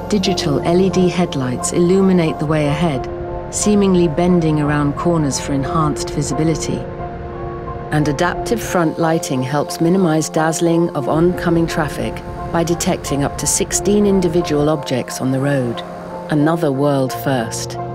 Digital LED headlights illuminate the way ahead, seemingly bending around corners for enhanced visibility. And adaptive front lighting helps minimize dazzling of oncoming traffic by detecting up to 16 individual objects on the road, another world first.